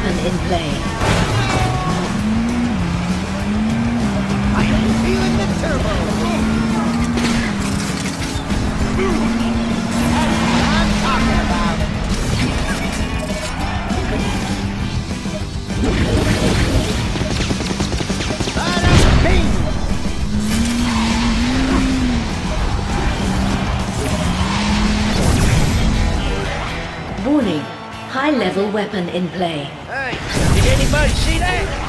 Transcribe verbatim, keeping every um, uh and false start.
weapon in play. I am feeling the turbo. That's what I'm talking about. Bada bing! Warning, high-level weapon in play. Hey, did anybody see that?